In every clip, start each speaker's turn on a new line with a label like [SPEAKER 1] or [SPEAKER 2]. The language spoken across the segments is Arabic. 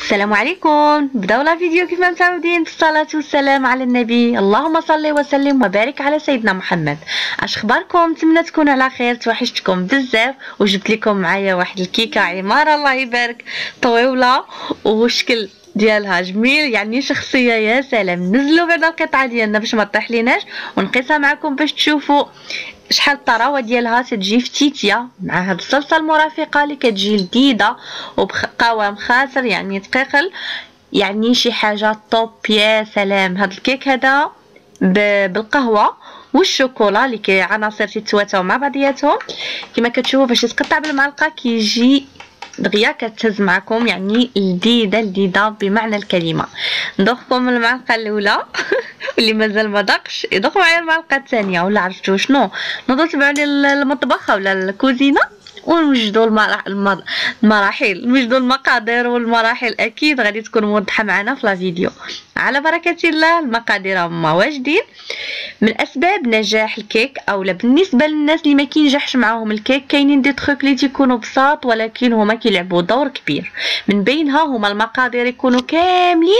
[SPEAKER 1] السلام عليكم. بداو لا فيديو كيف ما متعودين بالصلاة والسلام على النبي. اللهم صل وسلم وبارك على سيدنا محمد. اش اخباركم؟ نتمنى تكونوا على خير. توحشتكم بزاف وجبت لكم معايا واحد الكيكه عماره الله يبارك، طويله وشكل ديالها جميل، يعني شخصيه يا سلام. نزلوا بعدا القطعه ديالنا باش ما تطيح ليناش ونقيسها معكم باش تشوفوا شحال الطراوه ديالها. تجي في تيتيا مع هاد الصلصه المرافقه اللي كتجي لذيذه وبقوام خاسر، يعني تقيقل، يعني شي حاجه طوب يا سلام. هاد الكيك هذا بالقهوه والشوكولا اللي عناصر تتواتاو مع بعضياتهم كما كتشوفوا. باش يتقطع بالمعلقه كيجي دغيا كتهز معكم، يعني لذيذه بمعنى الكلمه. نذوقكم المعلقه الاولى واللي مازال ما ذاقش يذوق معايا المعلقه الثانيه، ولا عرفتوا شنو، نوضوا تبعوني المطبخ ولا الكوزينه ونوجدوا المراحل، نوجدوا المقادير والمراحل. اكيد غادي تكون موضحه معنا في لا فيديو. على بركه الله المقادير هما واجدين. من اسباب نجاح الكيك اولا بالنسبه للناس اللي ما كينجحش معاهم الكيك، كاينين دي تروك اللي تيكونوا بساط ولكن هما كيلعبوا دور كبير. من بينها هما المقادير يكونوا كاملين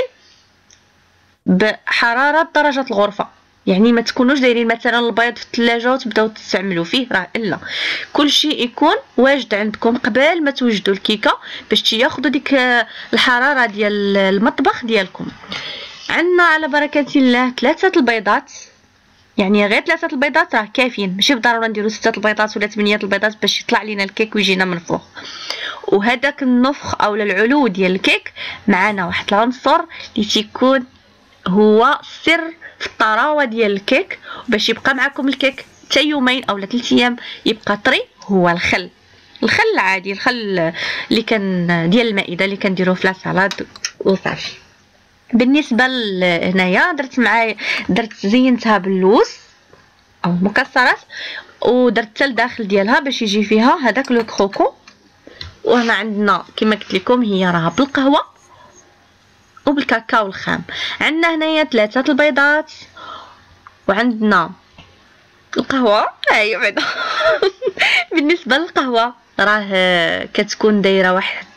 [SPEAKER 1] بحراره درجه الغرفه، يعني ما تكونوش دايرين مثلا البيض في الثلاجه وتبداو تستعملوا فيه، راه لا، كل شيء يكون واجد عندكم قبل ما توجدوا الكيكه باش تياخذوا ديك الحراره ديال المطبخ ديالكم. عندنا على بركه الله 3 البيضات، يعني غير 3 البيضات راه كافيين، ماشي بالضروره نديروا 6 البيضات ولا 8 البيضات باش يطلع لينا الكيك ويجينا منفوخ. وهذاك النفخ اولا العلو ديال الكيك معنا واحد العنصر اللي تيكون هو سر في الطراوه ديال الكيك، باش يبقى معكم الكيك حتى يومين اولا 3 ايام يبقى طري، هو الخل العادي، الخل اللي كان ديال المائده اللي كنديروه في لاصالاد وصافي. بالنسبه لهنايا درت زينتها باللوز او مكسرات، ودرت حتى الداخل ديالها باش يجي فيها هذاك لو كروكو. وهنا عندنا كما قلت لكم هي راها بالقهوه وبالكاكاو الخام. عندنا هنايا 3 البيضات وعندنا القهوه هاي بعدا. بالنسبه للقهوه راه كتكون دايره واحد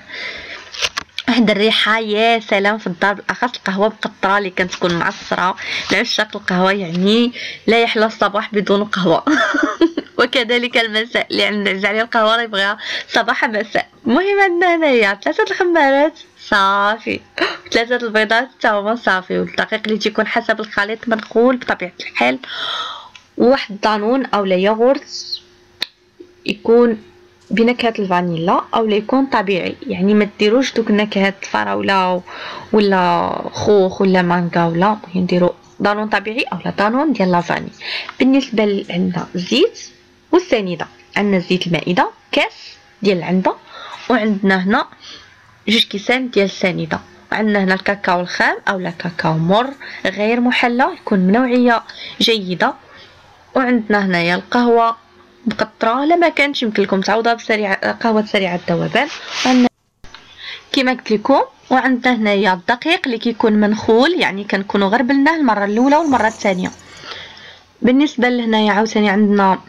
[SPEAKER 1] الريحه يا سلام في الدار، بالاخص القهوه مقطره اللي كتكون معصره. لعشاق القهوه يعني لا يحلى الصباح بدون قهوه. وكذلك المساء اللي عند عليه القهوه راه يبغيها صباح مساء. المهم عندنا هنايا 3 الخمارات صافي، 3 البيضات حتى هما صافي، والدقيق اللي تيكون حسب الخليط منقول بطبيعه الحال، وواحد الدانون اولا ياغورت يكون بنكهه الفانيلا اولا يكون طبيعي، يعني ما ديروش دوك النكهات الفراوله ولا خوخ ولا مانغا، ولا المهم ديروا دانون طبيعي اولا دانون ديال لافاني. بالنسبه عندنا الزيت والسنيده، عندنا زيت المائده كاس ديال العنبه، وعندنا هنا 2 كيسان ديال السنيده، وعندنا هنا الكاكاو الخام اولا كاكاو مر غير محلى يكون من نوعيه جيده، وعندنا هنايا القهوه مقطره لا ما كانش يمكن لكم تعوضوها قهوه سريعه الذوبان كما قلت لكم. وعندنا هنايا الدقيق اللي كيكون منخول، يعني كنكونوا غير بلناه المره الاولى والمره الثانيه. بالنسبه لهنايا عاوتاني عندنا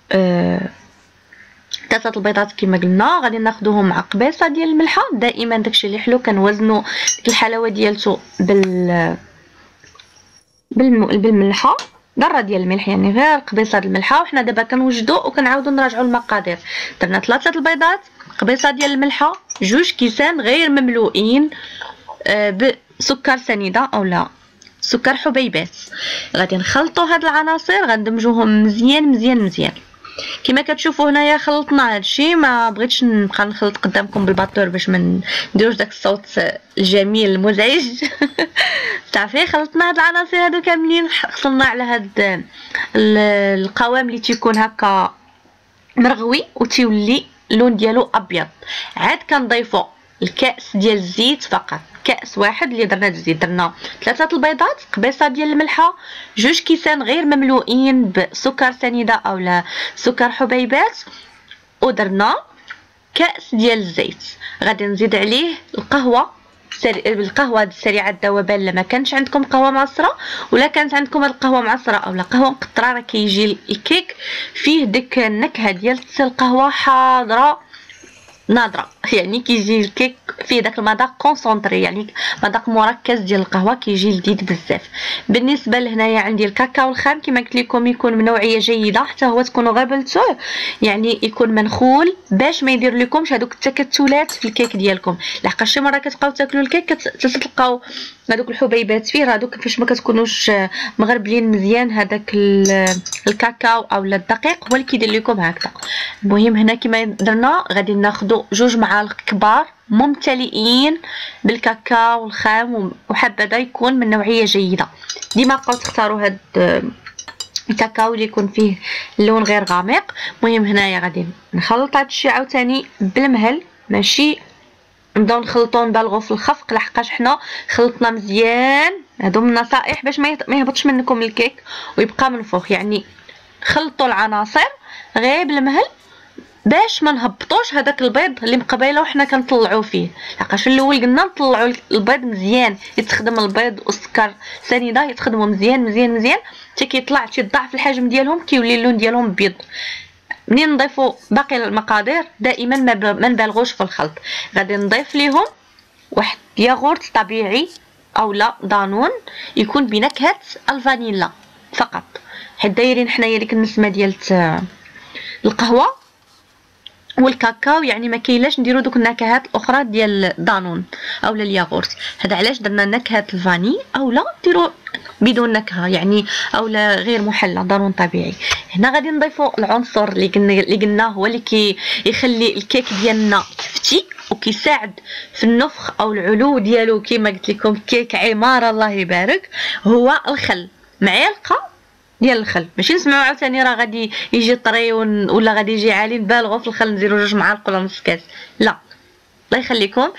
[SPEAKER 1] 3 البيضات كما قلنا، غادي ناخذوهم مع قبيصه ديال الملحه. دائما داكشي اللي حلو كنوزنوا ديك الحلاوه ديالته بالملحه، ذره ديال الملح، يعني غير قبيصه ديال الملحه. وحنا دابا كنوجدوا وكنعاودوا نراجعوا المقادير. درنا 3 البيضات، قبيصه ديال الملحه، 2 كيسان غير مملوئين بسكر سنيده اولا سكر حبيبات. غادي نخلطوا هاد العناصر، غندمجوهم مزيان. كما كتشوفوا هنايا خلطنا هادشي، ما بغيتش نبقى نخلط قدامكم بالباتور باش ما نديروش داك الصوت الجميل المزعج. صافي خلطنا هاد العناصر هادو كاملين، حصلنا على هاد القوام اللي تيكون هكا مرغوي وتيولي اللون ديالو ابيض. عاد كنضيفوا الكاس ديال الزيت فقط، كاس واحد اللي درنا الزيت. درنا 3 البيضات، قبيصه ديال الملحه، 2 كيسان غير مملوئين بسكر سنيده اولا سكر حبيبات، ودرنا كاس ديال الزيت. غادي نزيد عليه القهوه سريعه الذوبان. لما كانش عندكم قهوه معصره ولا كانت عندكم القهوه معصره اولا قهوه مقطره، راه كيجي الكيك فيه ديك النكهه ديال القهوه حاضره ناضره. يعني كيجي الكيك فيه داك المذاق كونسونطري، يعني مذاق مركز ديال القهوه، كيجي لذيذ بزاف. بالنسبه لهنايا عندي الكاكاو الخام كما قلت لكم يكون من نوعيه جيده، حتى هو تكونوا غابلتوه يعني يكون منخول باش ما يدير لكمش هذوك التكتلات في الكيك ديالكم، لحقاش شي مره كتبقاو تاكلوا الكيك كتلقاو هذوك الحبيبات فيه، هذوك فاش ما كتكونوش مغربلين مزيان هذاك الكاكاو او الدقيق هو اللي كيدير لكم هكذا. المهم هنا كما درنا غادي ناخذ 2 معالق كبار ممتلئين بالكاكاو الخام، وحبذا يكون من نوعيه جيده. ديما بقاو تختاروا هاد الكاكاو اللي يكون فيه اللون غير غامق. المهم هنايا غادي نخلط هاد الشيء عاوتاني بالمهل، ماشي نبداو نخلطو نبالغو في الخفق، لحقاش حنا خلطنا مزيان. هادو من النصائح باش ما يهبطش منكم الكيك ويبقى منفوخ، يعني خلطوا العناصر غير بالمهل باش ما نهبطوش هذاك البيض اللي مقبيله وحنا كنطلعوه فيه، لحقاش في الاول قلنا نطلعوا البيض مزيان، يتخدم البيض والسكر سنيده يتخدموا مزيان مزيان مزيان حتى كيطلع تيضاعف الحجم ديالهم، كيولي اللون ديالهم بيض. منين نضيفوا باقي المقادير دائما ما نبالغوش في الخلط. غادي نضيف ليهم واحد ياغورت طبيعي او لا دانون يكون بنكهه الفانيلا فقط، حيت دايرين حنايا ديك النسمه ديال القهوه والكاكاو، يعني ما كاينلاش نديرو دوك النكهات الاخرى ديال دانون اولا الياغورت. هذا علاش درنا نكهه الفاني، اولا ديروا بدون نكهه يعني اولا غير محلى دانون طبيعي. هنا غادي نضيفوا العنصر اللي قلنا هو اللي كيخلي الكيك ديالنا كفتي وكيساعد في النفخ او العلو ديالو، كما قلت لكم كيك عماره الله يبارك، هو الخل. معلقه ديال الخل، ماشي نسمعوا عاوتاني راه غادي يجي طري ولا غادي يجي عالي نبالغوا في الخل نديروا 2 معالق ولا نص كاس، لا الله يخليكم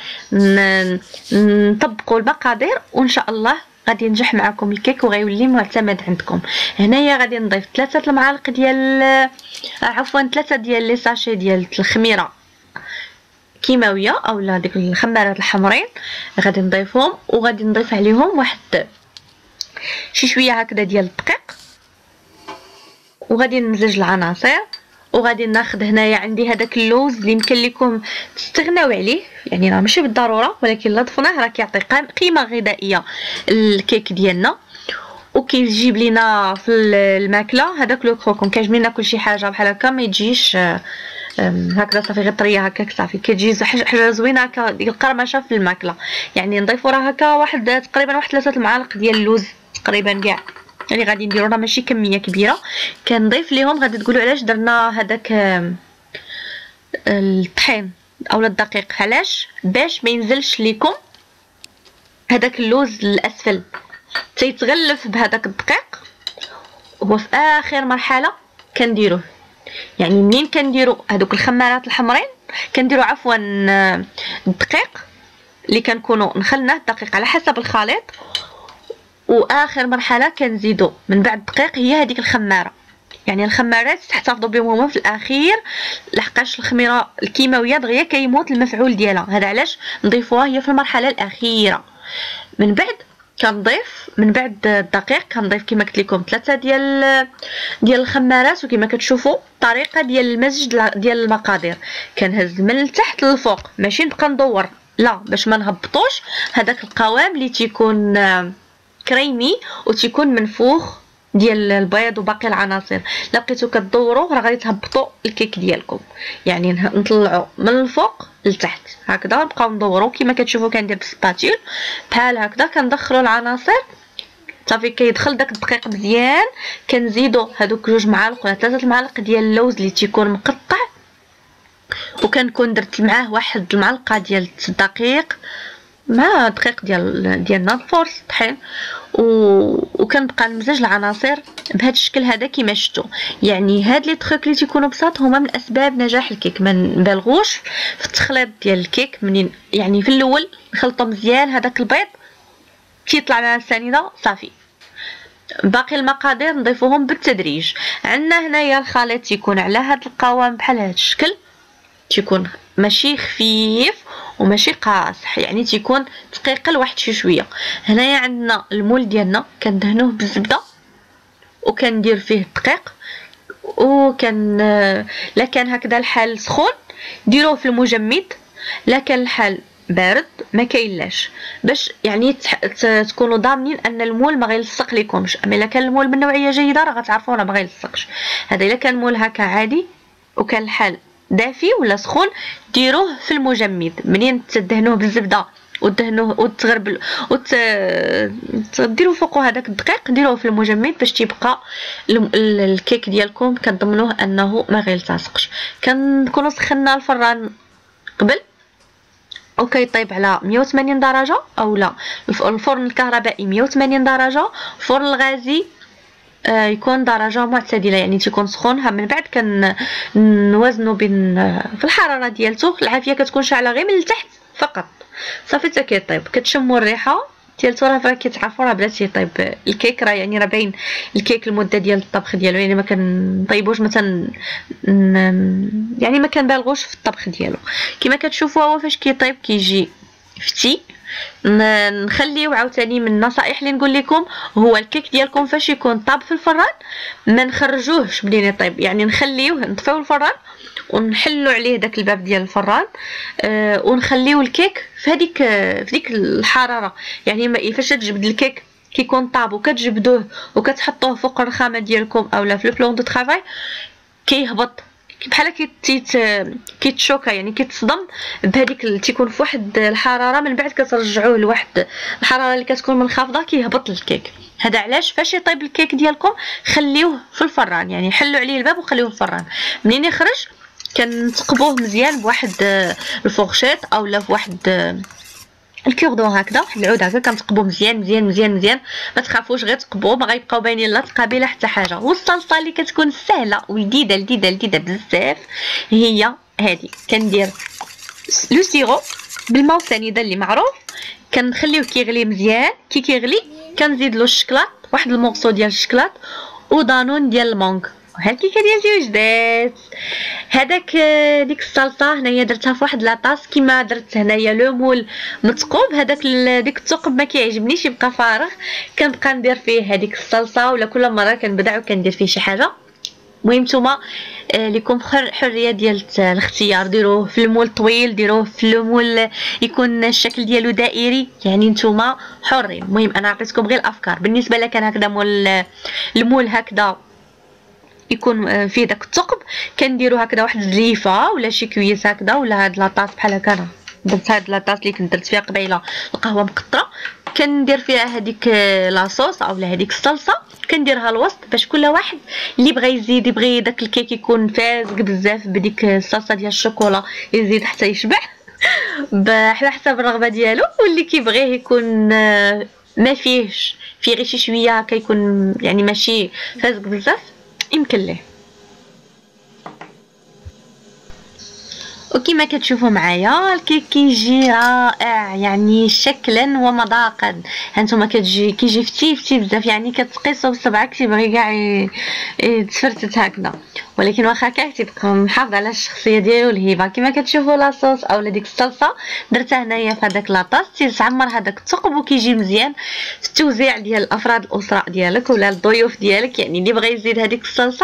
[SPEAKER 1] نطبقوا المقادير وان شاء الله غادي ينجح معكم الكيك وغيولي معتمد عندكم. هنايا غادي نضيف 3 المعالق ديال عفوا 3 ديال لي ساشي ديال الخميره كيماويه اولا ديك الخمارات الحمرين، غادي نضيفهم وغادي نضيف عليهم واحد شي شويه هكذا ديال الدقيق، وغادي نمزج العناصر. وغادي ناخذ هنايا عندي هذاك اللوز اللي يمكن لكم تستغناو عليه، يعني راه ماشي بالضروره ولكن لا ضفناه راه كيعطي قيمه غذائيه الكيك ديالنا وكيجيب لينا في الماكله هذاك لو كروكون. كيعجبني ناكل شي حاجه بحال هكا ما يجيش هكذا صافي غير طريه هكاك صافي، كتجي حاجه زوينه هكا ديك القرمشه في الماكله. يعني نضيفوا راه هكا واحد تقريبا واحد 3 المعالق ديال اللوز تقريبا كاع، يعني غادي نديرو راه ماشي كميه كبيره. كنضيف ليهم غادي تقولوا علاش درنا هذاك الطحين اولا الدقيق، علاش؟ باش ما ينزلش لكم هذاك اللوز للاسفل، تيتغلف بهذاك الدقيق. هو في اخر مرحله كنديروه، يعني منين كنديروا هذوك الخمارات الحمرين كنديروا عفوا الدقيق اللي كنكونوا نخلناه الدقيق على حسب الخليط، واخر مرحله كنزيدوا من بعد الدقيق هي هذيك الخماره. يعني الخمارات تحتفظوا بهم هما في الاخير، لحقاش الخميره الكيماويه دغيا كيموت المفعول ديالها، هذا علاش نضيفوها هي في المرحله الاخيره. من بعد كنضيف من بعد الدقيق كنضيف كما قلت لكم 3 ديال الخمارات، وكما كتشوفوا الطريقه ديال المزج ديال المقادير كنهز من التحت للفوق، ماشي نبقى ندور لا باش ما نهبطوش هذاك القوام اللي تيكون كريمي وتيكون منفوخ ديال البيض وباقي العناصر. لا بقيتو كدوروا راه غادي تهبطوا الكيك ديالكم، يعني نطلعوا من الفوق لتحت هكذا نبقاو ندوروا كما كتشوفوا كندير بالسباتيل بحال هكذا. كندخلوا العناصر صافي كيدخل داك الدقيق مزيان، كنزيدوا هذوك 2 معالق ولا 3 المعالق ديال اللوز اللي تيكون مقطع، وكنكون درت معاه واحد المعلقه ديال الدقيق مع دقيق ديالنا الفورس طحين، وكنبقى نمزج العناصر بهذا الشكل هذا كما شفتوا. يعني هاد لي تروك اللي تيكونوا بساط هما من اسباب نجاح الكيك. ما نبالغوش في التخليط ديال الكيك، منين يعني في الاول نخلطوا مزيان هذاك البيض كيطلع لنا سنيده صافي، باقي المقادير نضيفوهم بالتدريج. عندنا هنايا الخليط تيكون على هذا القوام بحال هذا الشكل، تيكون ماشي خفيف وماشي قاصح، يعني تيكون ثقيل واحد شويه. هنايا عندنا المول ديالنا كندهنوه بالزبده وكندير فيه الدقيق، لا كان هكذا الحال سخون ديروه في المجمد لا كان الحال بارد ما كاينلاش، باش يعني تكونوا ضامنين ان المول ما غيلصق لكمش. اما الا كان المول من نوعيه جيده راه غتعرفوا راه ما غيلصقش. هذا الا كان المول هكا عادي وكان الحال دافي ولا سخون، ديروه في المجمد. منين تدهنوه بالزبده ودهنوه وتغربل ديروا فوقو هذاك الدقيق، ديروه في المجمد باش تيبقى الكيك ديالكم كنضمنوه انه ما غيلتصقش. كنكونوا سخنا الفران قبل وكيطيب على 180 درجه، او لا الفرن الكهربائي 180 درجه، الفرن الغازي يكون درجه معتدله يعني تيكون سخون. من بعد كنوازنوا بين في الحراره ديالته. العافيه كتكون شاعله غير من التحت فقط صافي حتى كيطيب. كتشموا الريحه ديالته راه كتعرفوا راه بدا تيطيب الكيك. راه يعني راه باين الكيك المده ديال الطبخ ديالو، يعني ما كنطيبوش مثلا يعني ما كنبالغوش في الطبخ ديالو. كما كتشوفوا هو فاش كيطيب كيجي فتي. نخليو عاوتاني من النصائح اللي نقول لكم، هو الكيك ديالكم فاش يكون طاب في الفران ما نخرجوهش منين يطيب، يعني نخليوه نطفيو الفران ونحلوا عليه داك الباب ديال الفران ونخليو الكيك في ديك الحراره. يعني فاش تجبد الكيك كيكون طاب وكتجبدوه وكتحطوه فوق الرخامه ديالكم اولا في البلون دو طرافاي، كيهبط بحال كيتشوكا يعني كيتصدم بهذيك تيكون في واحد الحراره. من بعد كترجعوه لواحد الحراره اللي كتكون منخفضه كيهبط الكيك. هذا علاش فاش يطيب الكيك ديالكم خليوه في الفران، يعني حلوا عليه الباب وخليوه في الفران. منين يخرج كنتقبوه مزيان بواحد الفورشيط اولا بواحد الكوردون هكذا، واحد العود هكا كنتقبوه مزيان مزيان مزيان مزيان. ما تخافوش غير تقبوه، ما غيبقاو باينين لا تقابيله حتى حاجه. والصلصه اللي كتكون سهله ولذيذه لذيذه لذيذه بزاف هي هذه. كندير لو سيرو بالماء والسنيده اللي معروف، كنخليوه كيغلي مزيان. كيغلي كنزيد له الشكلاط، واحد المورسو ديال الشكلاط ودانون ديال المونك. ها الكيكه ديالتي وجدات. هذاك ديك الصلصه هنايا درتها في واحد لاطاس كيما درت هنايا لو مول مثقوب. هذاك ديك الثقب ما كيعجبنيش يبقى فارغ، كنبقى ندير فيه هذيك الصلصه ولا كل مره كنبدع وكندير فيه شي حاجه. المهم نتوما لكم حريه ديال الاختيار، ديروه في المول طويل، ديروه في المول يكون الشكل ديالو دائري، يعني نتوما حرين. المهم انا عطيتكم غير الافكار. بالنسبه لك كان هكذا المول هكذا يكون فيه داك الثقب، كنديرو هكذا واحد الزليفه ولا شي كويس هكذا، ولا هاد لاطاس بحال هكا. انا درت هاد لاطاس اللي كنت درت فيها قبيله القهوه مقطره، كندير فيها هذيك لاصوص اولا هذيك الصلصه، كنديرها الوسط باش كل واحد اللي بغى يزيد يبغي داك الكيك يكون فازق بزاف بديك الصلصه ديال الشوكولا يزيد حتى يشبع على حسب الرغبه ديالو. واللي كيبغيه يكون ما فيهش فيه غير شي شويه هكا يكون يعني ماشي فازق بزاف يمكن ليه. وكما كتشوفوا معايا الكيك كيجي رائع يعني شكلا ومذاقا. هانتوما كيجي فتي بزاف، يعني كتقيسو بصبعك تيبغي كاع يتفرتت هكذا. ولكن واخا هكاك تيبقى محافظ على الشخصيه ديالو الهيبه. كما كتشوفوا لاصوص اولا ديك الصلصه درتها هنايا في هذاك لاطاس، تيتعمر هذاك الثقب وكيجي مزيان في التوزيع ديال افراد الاسره ديالك ولا الضيوف ديالك. يعني اللي بغى يزيد هذيك الصلصه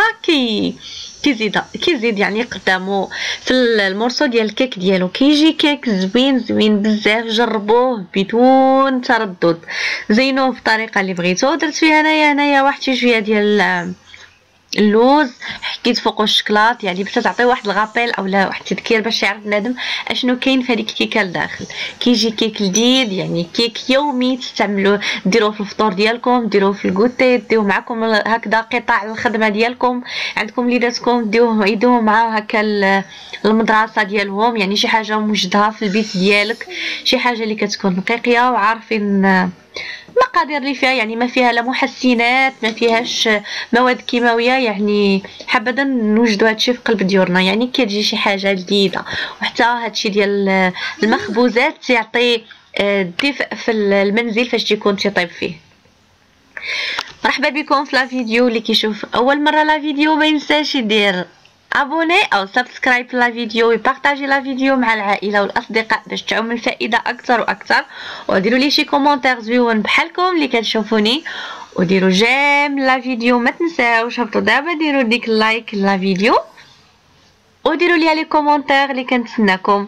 [SPEAKER 1] كيزيد يعني قدامه في المورسو ديال الكيك ديالو. كيجي كيك زوين بزاف. جربوه بدون تردد، زينوه بالطريقه اللي بغيتو. درت فيها هنايا واحد شويه ديال اللوز، حكيت فوقو الشكلاط يعني باش تعطي واحد الغابيل اولا واحد التذكير باش يعرف بنادم اشنو كاين في هذيك الكيكه لداخل. كيجي كيك لذيذ يعني كيك يومي تستعملوه، ديروه في الفطور ديالكم، ديروه في الكوتي، ديوه معكم هكذا قطع الخدمه ديالكم، عندكم وليداتكم يدوه مع هكا المدرسه ديالهم، يعني شي حاجه موجدها في البيت ديالك، شي حاجه اللي كتكون نقيقيه وعارفين المقادير اللي فيها، يعني ما فيها لا محسنات ما فيهاش مواد كيماويه. يعني حابه نوجدوا هادشي في قلب ديورنا، يعني كتجي شي حاجه جديده. وحتى هادشي ديال المخبوزات تيعطي دفء في المنزل فاش تيكون تيطيب فيه. مرحبا بكم في لا فيديو. اللي كيشوف اول مره لا فيديو ما ينساش يدير ابوني او سبسكرايب لا فيديو ويبارطاجي لا فيديو مع العائله والاصدقاء باش تعم الفائده اكثر واكثر. وديروا لي شي كومونتير زويون بحالكم اللي كتشوفوني، وديروا جيم لا فيديو. ما تنساوش هبطوا دابا ديروا ديك اللايك لا فيديو وديروا لي كومونتير اللي كنتسناكم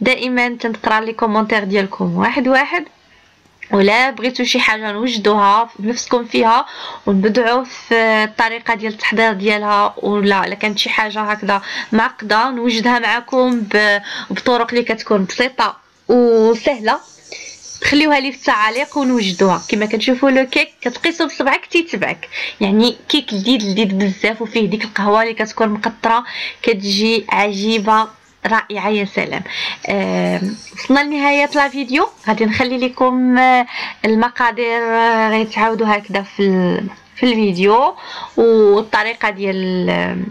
[SPEAKER 1] دائما تنقرا لي كومونتير ديالكم واحد واحد، ولا بغيتو شي حاجه نوجدوها بنفسكم فيها ونبدعوا في الطريقه ديال التحضير ديالها، ولا كانت شي حاجه هكذا معقده نوجدها معكم بطرق اللي كتكون بسيطه وسهله، خليوها لي في التعاليق ونوجدوها. كما كتشوفوا لو كيك كتقيسو بصبعك تيتبعك، يعني كيك لذيذ بزاف، وفيه ديك القهوه اللي كتكون مقطره كتجي عجيبه رائعه يا سلام. وصلنا لنهايه لا فيديو، غادي نخلي لكم المقادير غيتعاودوا هكذا في الفيديو، والطريقه ديال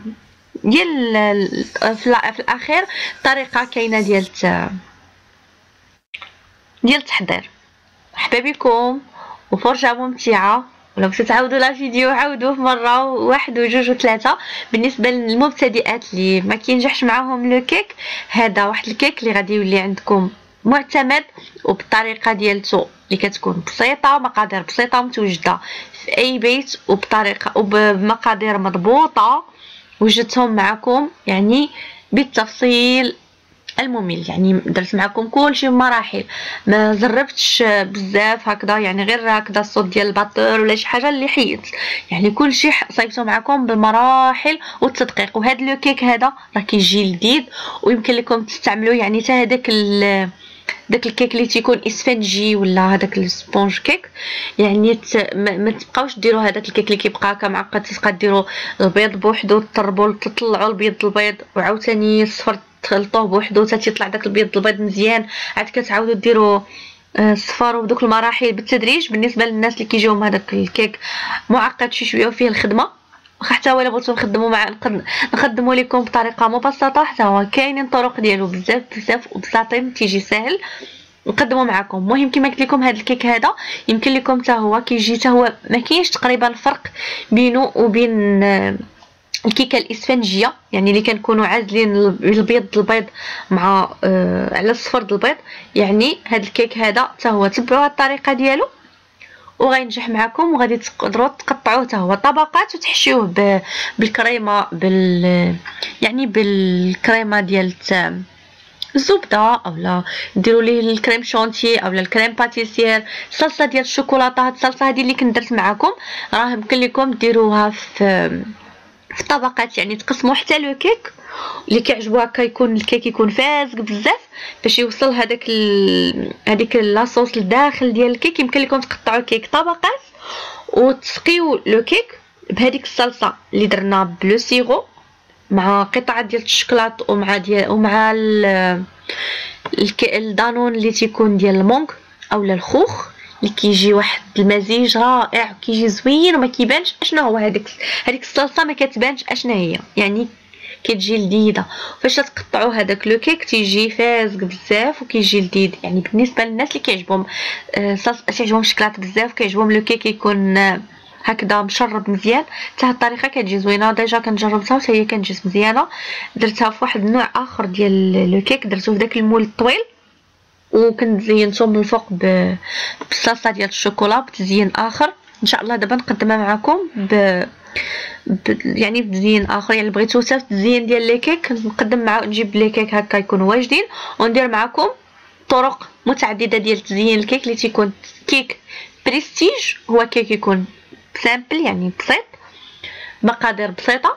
[SPEAKER 1] في الاخير الطريقه كاينه ديال التحضير. مرحبا بكم وفرجه ممتعه، ولو بغيتو تعاودوا لا فيديو عاودوه مره واحد وجوج وثلاثه. بالنسبه للمبتدئات اللي ما كينجحش معاهم لو كيك، هذا واحد الكيك اللي غادي يولي عندكم معتمد وبالطريقه ديالته اللي كتكون بسيطه، مقادير بسيطه متوجده في اي بيت وبطريقه وبمقادير مضبوطه وجدتهم معكم يعني بالتفصيل الممل. يعني درت معكم كلشي بمراحل، ما زربتش بزاف هكذا، يعني غير هكذا الصوت ديال الباتور ولا شي حاجه اللي حيدت، يعني كلشي صايبته معكم بالمراحل والتدقيق. وهذا لو كيك هذا راه كيجي لذيذ ويمكن لكم تستعملوه، يعني حتى هذاك داك الكيك اللي تيكون اسفنجي ولا هذاك السبونج كيك، يعني ما تبقاوش ديروا هذاك الكيك اللي كيبقى كمعقد، تبقى ديروا البيض بوحدو تطربوا تطلعوا البيض وعاوتاني الصفر تخلطوه بوحدو حتى تيطلع داك البيض مزيان، عاد كتعاودوا ديروا الصفار وبدوك المراحل بالتدريج. بالنسبه للناس اللي كيجيهم هذاك الكيك معقد شي شويه وفيه الخدمه، حتى هو الا بغيتو نخدموا نقدموا لكم بطريقه مبسطه، حتى هو كاينين طرق ديالو بزاف وبساطين تيجي ساهل نقدموا معكم. المهم كما قلت لكم هذا الكيك هذا يمكن لكم حتى هو كيجي حتى هو ما كاينش تقريبا فرق بينه وبين الكيكه الاسفنجيه، يعني اللي كنكونوا عازلين البيض مع على الصفر د البيض. يعني هذا الكيك هذا حتى هو تبعوا الطريقه ديالو وغينجح معكم، وغادي تقدروا تقطعوه حتى هو طبقات وتحشيوه بالكريمه يعني بالكريمه ديال الزبده، اولا ديروا ليه الكريم شونتي اولا الكريم باتيسير، الصلصه ديال الشوكولاته. هاد الصلصه هذه اللي كنت درت معكم راه يمكن لكم ديروها في طبقات، يعني تقسموا حتى لو كيك اللي كيعجبو هكا يكون الكيك يكون فازق بزاف باش يوصل هذيك لاصوص لداخل ديال الكيك. يمكن لكم تقطعوا الكيك طبقات وتسقيو لو كيك بهذيك الصلصه اللي درنا بلو سيرو مع قطعه ديال الشوكولات ومع الدانون اللي تيكون ديال المونغ اولا الخوخ، اللي كيجي واحد المزيج رائع كيجي زوين وما كيبانش اشنا هو هذيك الصلصه، ما كتبانش اشنا هي، يعني كتجي لذيذه. فاش تقطعوا هذاك لو كيك تيجي فازق بزاف وكيجي لذيذ. يعني بالنسبه للناس اللي كيعجبهم كيعجبهم الشكلاط بزاف، كيعجبهم لو كيك يكون هكذا مشرب مزيان، حتى هاد الطريقه كتجي زوينه. ديجا كنجربتها وحتى هي كتجي مزيانه. درتها في واحد النوع اخر ديال لو كيك، درتو في داك المول الطويل وكنت زينته من الفوق بالصلصه ديال الشوكولا بتزيين اخر. ان شاء الله دابا نقدمها معكم يعني بتزيين اخر. يعني بغيتو حتى التزيين ديال لي كيك نقدم نجيب لي كيك هكا يكونوا واجدين وندير معكم طرق متعدده ديال تزيين الكيك اللي تيكون كيك بريستيج. هو كيك يكون سامبل يعني بسيط، مقادير بسيطه،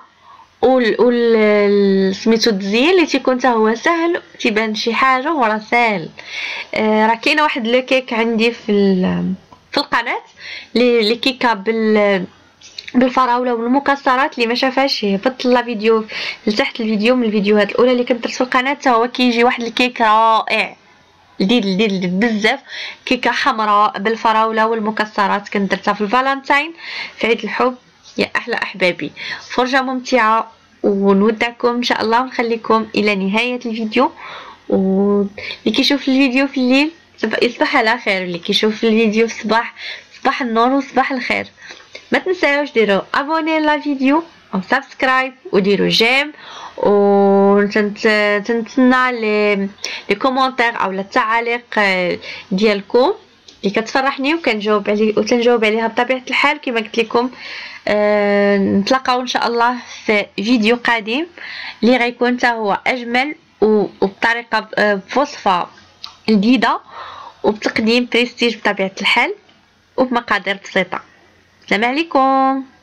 [SPEAKER 1] سميتو التزيين اللي تيكون حتى هو سهل، تيبان شي حاجه وراه سهل. راه كاينه واحد لو كيك عندي في القناه اللي كيكه بالفراوله والمكسرات، اللي ما شافهاش هبط لا فيديو لتحت الفيديو من الفيديوهات الاولى اللي كنت درت في القناه. حتى هو كيجي واحد الكيك رائع لذيذ بزاف، كيكه حمراء بالفراوله والمكسرات كنت درتها في الفالنتين في عيد الحب. يا احلى احبابي، فرجه ممتعه ونودعكم ان شاء الله ونخليكم الى نهايه الفيديو. واللي كيشوف الفيديو في الليل يصبح على خير، واللي كيشوف الفيديو في الصباح صباح النور وصباح الخير. ما تنساوش ديروا ابوني لا فيديو او سبسكرايب وديروا جيم، تنتسنى لي كومونتير او التعاليق ديالكم اللي كتفرحني وتنجاوب عليها بطبيعه الحال. كما قلت لكم نتلاقاو ان شاء الله في فيديو قادم اللي غيكون حتى هو اجمل وبطريقه بوصفه جديده وبتقديم بريستيج بطبيعه الحال وبمقادير بسيطه. السلام عليكم.